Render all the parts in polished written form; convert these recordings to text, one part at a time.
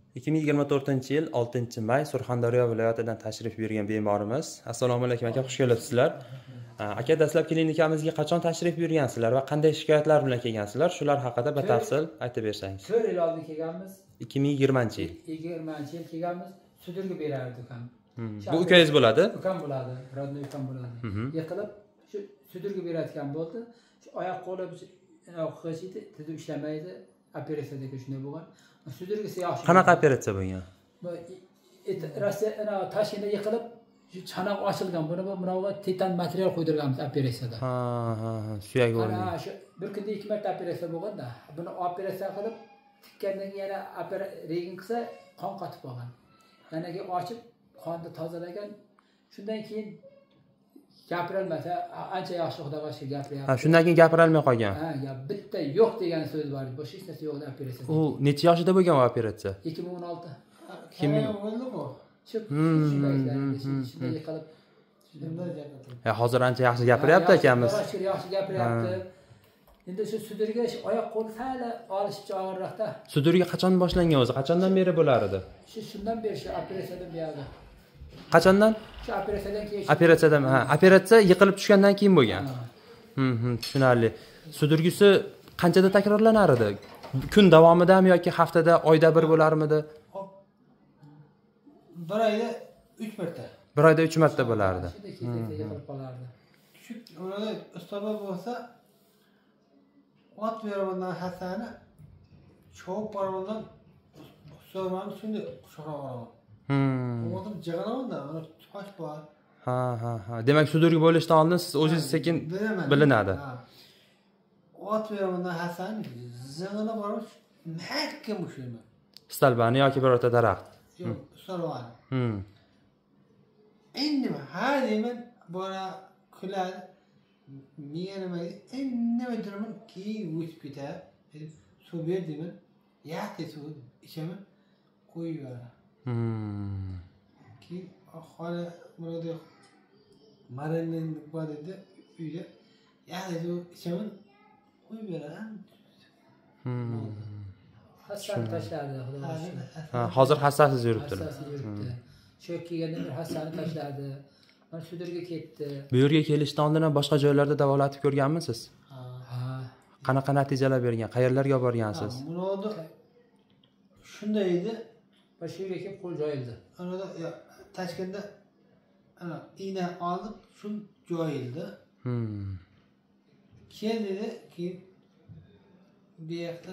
2024 yil 6-may Surxondaryo viloyatidan tashrif buyurgan bemorimiz. Assalomu alaykum aka, xush kelibsizlar. Aka, dastlab klinikamizga qachon tashrif buyurgansizlar va qanday shikoyatlar bilan kelgansizlar? Shular haqida batafsil aytib bersangiz. 4 yil oldin kelganmiz. 2020 yil. 2020 yil kelganmiz. Sudurga berardik ham. Bu ukangiz bo'ladi? Ukam bo'ladi, rodnoy ukam bo'ladi. Yiqilib shu sudurga berayotgan bo'ldi. Shu oyoq qo'li qilishdi, tizim ishlamaydi. Operatsiyada shunday bo'lgan. Sudurgisi yaxshi. Qanaqa operatsiya bo'lgan? Rossiya Toshkentda yiqilib, shu chanoq ochilgan. Buni bunga titan material qo'ydirganmiz operatsiyada. Ha, suyak bo'ldi. Ha, shu bir kunda 2 marta operatsiya bo'lganda, buni operatsiya qilib tikkandan yana regen qilsa qon qotib qolgan. Yana ochib qonni tozalagan. Shundan keyin gapirolmasa, ancha yaxshi xudoga shukr gapiryapti. Ha, shundan keyin gapira olmay qolgan. Ha, bitta yo'q degan so'z bor. Boshqa hech narsa yo'q operatsiya. U necha yoshida bo'lgan bu operatsiya? 2016. Kim bo'ldi bu? Shunday yiqilib. Hozir ancha yaxshi gapiryapti akamiz. Yaxshi gapiryapti. Endi shu sudurga oyoq qo'l sal olishib og'irroqda. Sudurga qachon boshlangan o'zi? Qachondan beri bo'lar edi? Shundan beri shu operatsiyadan beri. Qachondan? Shu operatsiyadan keyin. Operatsiyadan, ha, operatsiya yiqilib tushgandan keyin bo'lgan. Tushunarli. Sudurgisi qanchada takrorlanar edi? Kun davomidami yoki haftada, oyda bir bo'larmidi? Bir oyda 3 marta. Bir oyda 3 marta bo'lardi. Yiqilib qolardi. Shu o'rada ustoba bo'lsa, ot beramandan hasani cho'p baramandan ustobaning shunday quchoqlab olaman. O'zim jig'anaman-da, mana tosh bor. Ha. Demak, sudurgi bo'lishdan oldin siz o'zingiz sekin bilinadi. Ot beramandan hasan zig'ina borib, mahkam ushlayman. Stalbani yoki birorta daraxt. Yo'q, ustobaning. Endi ha deyman, bora kuladi. Miyana nima duraman keyin o'tib ketadi. Suv ber deyman. Yaxshi suv ichaman. Qo'yib yuboraman. Keyin xola burada maranning bor edi uyda. Yaxshi suv ichaman. Qo'yib yuboraman. Hassan tashladi, xudo Ha, hozir hassasiz yuribdilar. Hassasiz yuribdi. Shu kelgandan beri hassani tashladi. Mana sudurga ketdi. Bu yerga kelishdan oldin ham boshqa joylarda davolatib ko'rganmisiz? Ha. Qanaqa natijalar bergan? Qayerlarga borgansiz? Buni shunday edi. Va shu yerga kelib qo'l joyildi. Anada Toshkentda ana igna olib, shu joyildi. Keyin dedi, keyin bu yoqda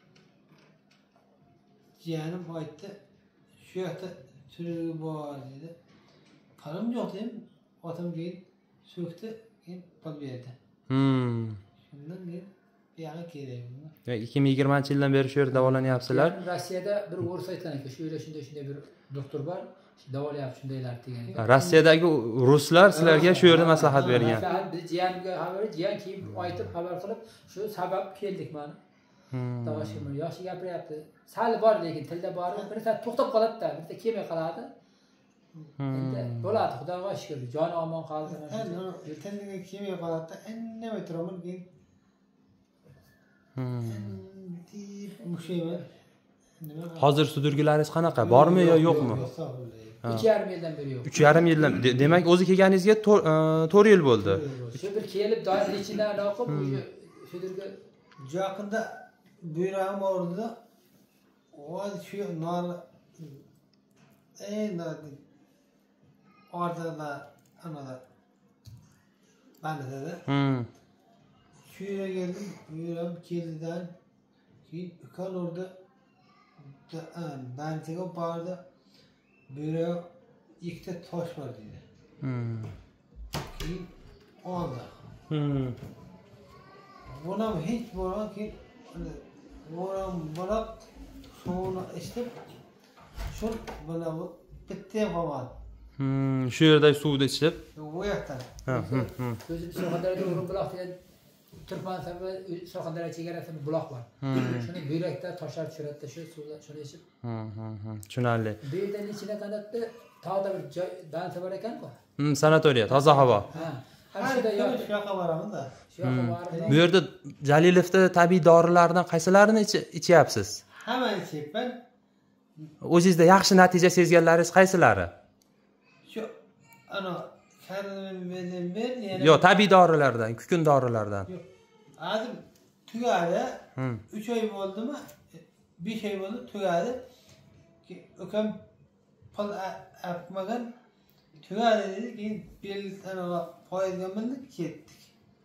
jiyanim aytdi, shu yoqda surigi bor dedi. Param yo'q dedim, otam keyin so'kdi, keyin pul berdi. Shundan keyin bu yoqqa kerak. 2020 yildan beri shu yerda davolanyapsizlar. Rossiyada bir o'ris aytgan ekan, shu yerda shunday bir doktor bor, davolayapti shundaylar degan ekan. Rossiyadagi ruslar sizlarga shu yerda maslahat bergan. Biz jiyanimga xabar, jiyan keyin aytib xabar qilib, shu sabab keldik mana. Tavashim yaxshi gapiryapti. Sal bor lekin tilda bor, birta to'xtab qoladi-da, birta kelmay qoladi. Endi bo'ladi, xudoga shukr. Joni omon qoldi. Tilga kelmay qoladi-da, indamay turaman keyin. Hozir sudurgilaringiz qanaqa? Bormi yo yo'qmi? 3,5 yildan beri yo'q. 3,5 yildan. Demak, o'zi kelganingizga 4 yil bo'ldi. Shu bir kelib doim ichidan o'qib, sudurga yaqinda buyrag'im og'ridi. Voy shu nor orada anada bandada. Shu yerga keldim, buyrag'im keldidan keyin ukam orada bandaga bordi. Buyrag'im ikkita tosh bor dedi. Keyin oldi. Buna hiç boran ki boran suvunu içtim. Şu bana bu bitti falan. Shu yerda suvni ichib. Bu yaktan. O'zi Surxondaryoda O'rinbuloq degan Turkman safi Surxondaryo chegarasida buloq bor. Shuni buyrakda toshlar tushiradi, shu suvni shuni ichib. Tushunarli. Bu yerdan ichida qanotda tog'da bir joy dansa bor ekan-ku. Sanatoriya, toza havo. Shunda yo'q. Shu yoqqa boraman da. Bu yerda Jalilovda tabiiy dorilardan qaysalarini ichyapsiz? Hammani ichibman. O'zingizda yaxshi natija sezganlaringiz qaysilari? Shu ana kanalimdan yana Yo'q, tabiiy dorilardan, kukun dorilardan. yo'q. Azim tugadi. 3 oy bo'ldimi? 5 oy bo'ldi, tugadi. Ukam pul apmagan tugadi dedi, keyin bel ana poyga mindik ketdik.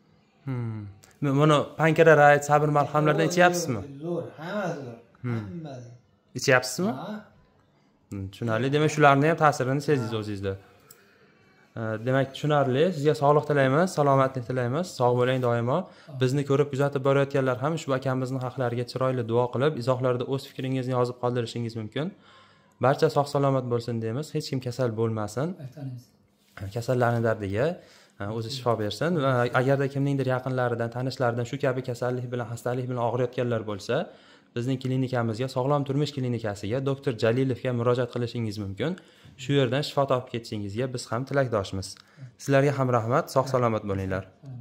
Buni pankreatit, sabr malhamlardan ichyapsizmi? Zo'r, hammasi zo'r. Hammasi. Ichyapsizmi? Ha. Tushunarli. Demak, shularni ham ta'sirini sezdingiz o'zingizda. Demak, tushunarli. Sizga sog'lik tilaymiz, salomatlik tilaymiz. Sog' bo'ling doimo. Bizni ko'rib kuzatib borayotganlar ham ushbu akamizning haqlariga chiroyli duo qilib, izohlarda o'z fikringizni yozib qoldirishingiz mumkin. Barcha sog' salomat bo'lsin deymiz. Hech kim kasal bo'lmasin. Kasallarning dardiga o'zi shifo bersin va agarda kimningdir yaqinlaridan, tanishlaridan shu kabi kasallik bilan, xastalik bilan og'riyotganlar bo'lsa, bizning klinikamizga, Sog'lom turmush klinikasiga, doktor Jalilovga murojaat qilishingiz mumkin. Shu yerdan shifo topib ketishingizga biz ham tilakdoshmiz. Sizlarga ham rahmat, sog' salomat bo'linglar.